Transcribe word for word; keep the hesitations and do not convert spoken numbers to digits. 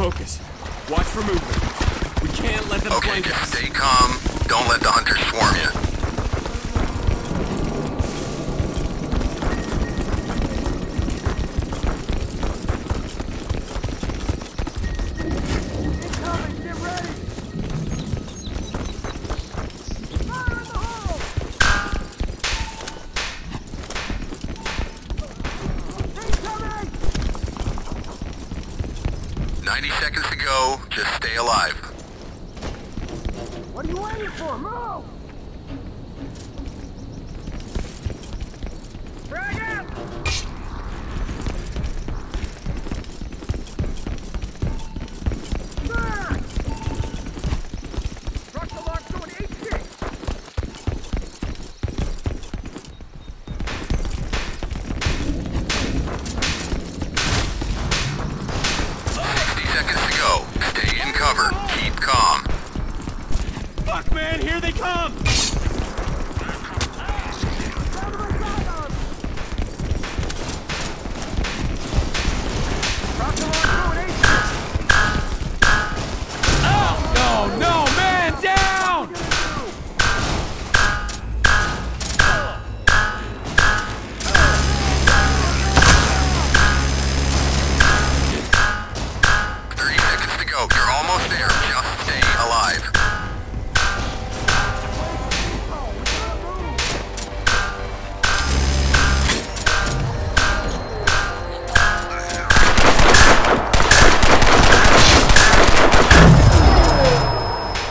focus. Watch for movement. We can't let them Okay, flank just us. stay calm. Don't let the hunters swarm you. ninety seconds to go. Just stay alive. What are you waiting for? Move! Drag out! Back! Truck the lock doing eight six! sixty seconds to go. Stay in cover. Keep calm. Fuck, man, here they come!